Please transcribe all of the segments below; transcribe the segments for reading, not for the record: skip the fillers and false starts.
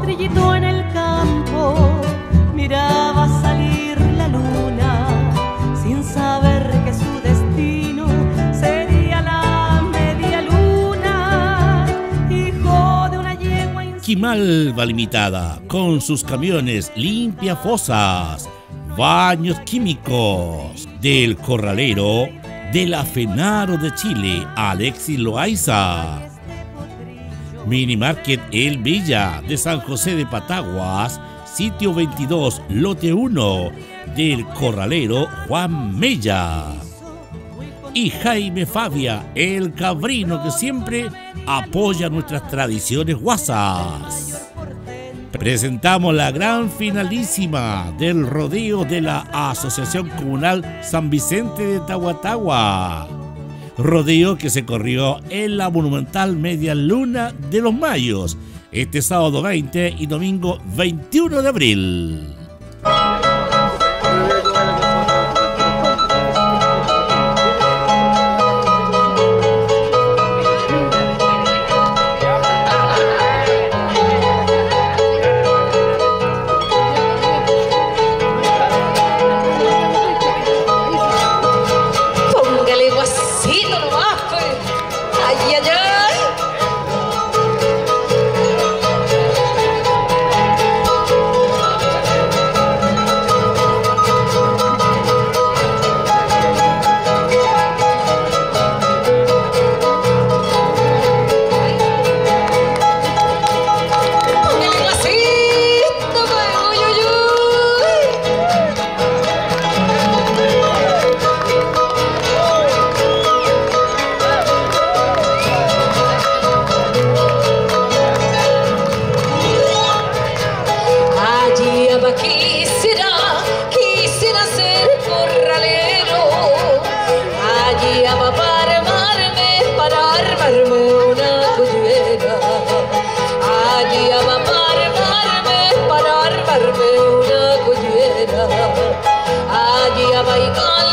potrillito en el campo miraba salir la luna sin saber que su destino sería la media luna, hijo de una yegua. Quimalba Limitada, con sus camiones limpia fosas, baños químicos, del Corralero, de la Fenaro de Chile, Alexis Loaiza. Mini Market El Villa, de San José de Pataguas, sitio 22, lote 1, del Corralero Juan Mella. Y Jaime Fabia, el cabrino que siempre apoya nuestras tradiciones guasas. Presentamos la gran finalísima del rodeo de la Asociación Comunal San Vicente de Tahuatahua. Rodeo que se corrió en la monumental Media Luna de los Mayos, este sábado 20 y domingo 21 de abril. Quisiera ser corralero, allí para armarme una collera, allí para armarme una collera, allí y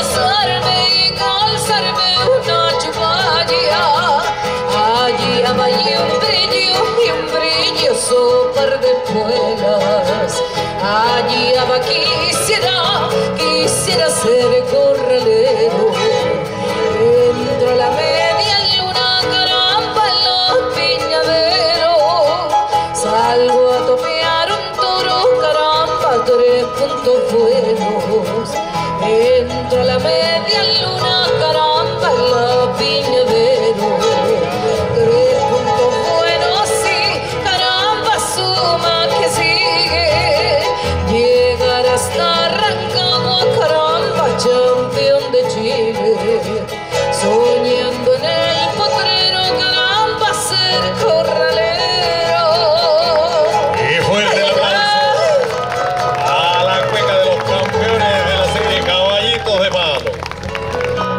calzarme una chupalla, allí y un brilloso par de espuelas, allí quisiera ser corralero. Entro a la media luna, caramba, en los piñaderos. Salgo a topear un toro, caramba, 3 puntos buenos. Entro a la media luna, caramba, en los piñaderos. 3 puntos buenos, sí, caramba, suma que sigue. Llegar hasta Rancagua, caramba, campeón de Chile. Soñando en el potrero, caramba, ser corralero. Y fuerte el aplauso a la cueca de los campeones de la serie Caballitos de Palo.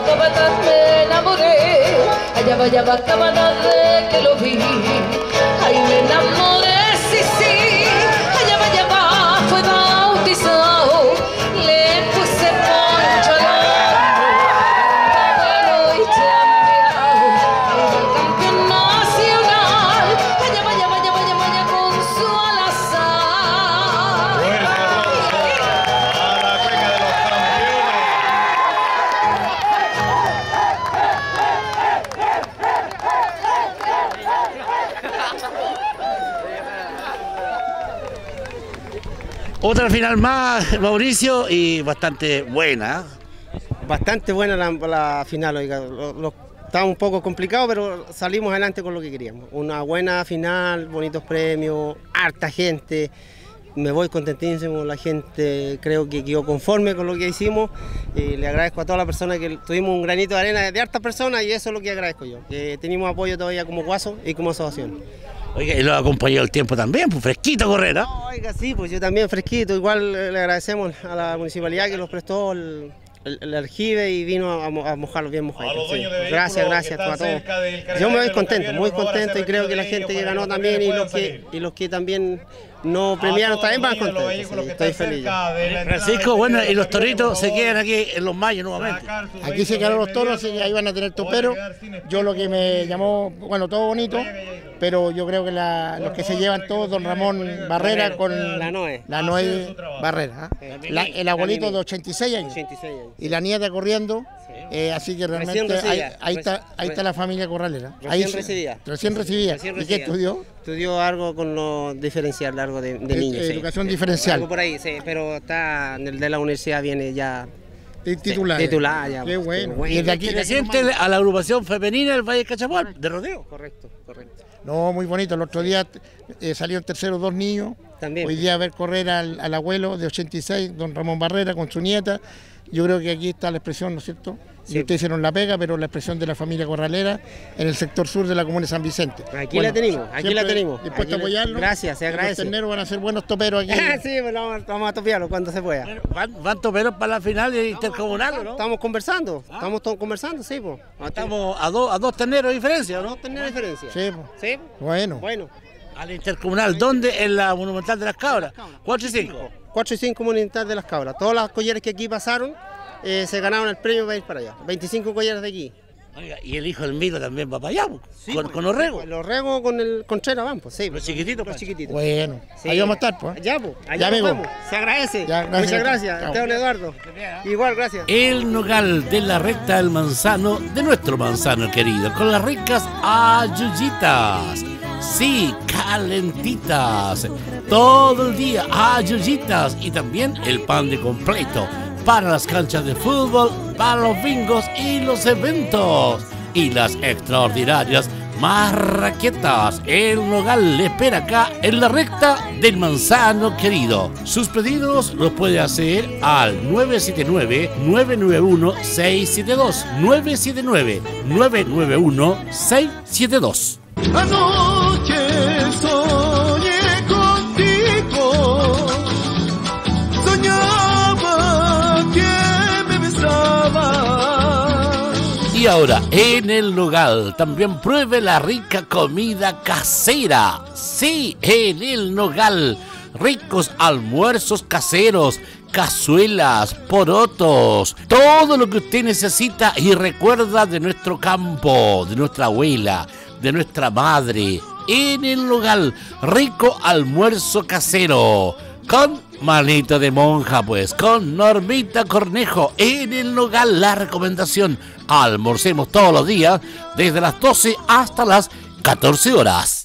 capataz me enamoré. Allá va capataz de que lo vi. Ay, me enamoré, sí, sí. Allá va, fue bautizado. Le puse poncho al hombro. Y chambeado. Al campeón nacional. Allá con su alazán. Fuerte aplauso a la cueca de los campeones. Otra final más, Mauricio, y bastante buena. Bastante buena la final, oiga. Estaba un poco complicado, pero salimos adelante con lo que queríamos. Una buena final, bonitos premios, harta gente. Me voy contentísimo, la gente creo que quedó conforme con lo que hicimos. Y le agradezco a todas las personas que tuvimos un granito de arena de hartas personas y eso es lo que agradezco yo. Que tenemos apoyo todavía como Guaso y como asociación. Oiga, y lo acompañó el tiempo también, pues fresquito correr, ¿ah? No, oiga, sí, pues yo también fresquito. Igual le agradecemos a la municipalidad que nos prestó el aljibe y vino a mojarlos bien mojaditos. A los dueños de Gracias, vehículos gracias que a están todos. cerca del Yo me voy cargador contento, muy por favor, contento y hacer creo que la retiro de gente que ellos ganó para que también puedan salir. y los que también no premiaron también van Los contentos. vehículos Sí, que estoy están feliz. cerca de la entrada Francisco, del bueno, cargador, y los por toritos se favor, quedan aquí en los mayos nuevamente. sacar sus Aquí se quedaron los toros y ahí van a tener topero. Yo lo que me llamó, bueno, todo bonito, pero yo creo que los que se llevan todos, don Ramón Barrera con La Noé. Barrera, el abuelito de 86 años 86 años. y la nieta corriendo, así que realmente recibida. ahí está la familia Corralera. Recién recibida. Recién recibida. Recién ¿Y qué recibida. estudió? Estudió algo con lo diferencial, algo de niños. sí. Educación diferencial. Algo por ahí, sí, pero está en el de la universidad viene ya Titular. titular. Ya, Qué bueno. bueno. Y desde aquí Perteneciente a la agrupación femenina del Valle Cachapual, de rodeo. Correcto, correcto. No, muy bonito. El otro día salieron terceros 2 niños. También. Hoy día ver correr al abuelo de 86, don Ramón Barrera, con su nieta. Yo creo que aquí está la expresión, ¿no es cierto? Sí. Y ustedes hicieron la pega, pero la expresión de la familia Corralera en el sector sur de la comuna de San Vicente. Aquí la tenemos, aquí la tenemos. Dispuesto Aquí a la- apoyarlo. Gracias, se Y Los agradece. terneros van a ser buenos toperos aquí. Sí, pues vamos a topiarlo cuando se pueda. Van toperos para la final intercomunal, ¿no? Estamos conversando, estamos todos conversando, sí, pues. Estamos a dos terneros de diferencia, ¿no? No tener diferencia. Sí, po. ¿Sí? Bueno. Bueno, A la intercomunal, ¿dónde? En la Monumental de las Cabras, 4 y 5. 4 y 5 comunidades de las cabras. Todas las collares que aquí pasaron se ganaron el premio para ir para allá. 25 collares de aquí. Oiga, y el hijo del Milo también va para allá, pues, Sí, con Orrego. Pues, los regos con el Contreras van, pues sí. Los chiquititos, Los Pancho. chiquititos. Bueno. Sí. Ahí vamos a estar, pues. Ya, pues. Allá Ya, nos amigo. vemos. Se agradece. Ya, gracias. Muchas gracias, Chao. Esteban Eduardo. Igual, gracias. El nogal de la recta del manzano, de nuestro manzano querido, con las ricas ayuyitas. Sí, calentitas. Todo el día ayuyitas y también el pan de completo para las canchas de fútbol, para los bingos y los eventos. Y las extraordinarias marraquetas. El nogal le espera acá en la recta del manzano querido. Sus pedidos los puede hacer al 979-991-672. 979-991-672. Anoche soñé contigo, soñaba que me besabas. Y ahora, en el nogal, también pruebe la rica comida casera. Sí, en el nogal, ricos almuerzos caseros, cazuelas, porotos, todo lo que usted necesita y recuerda de nuestro campo, de nuestra abuela, de nuestra madre. En el nogal, rico almuerzo casero, con manito de monja, pues, con Normita Cornejo. En el nogal, la recomendación, almorcemos todos los días, desde las 12 hasta las 14 horas.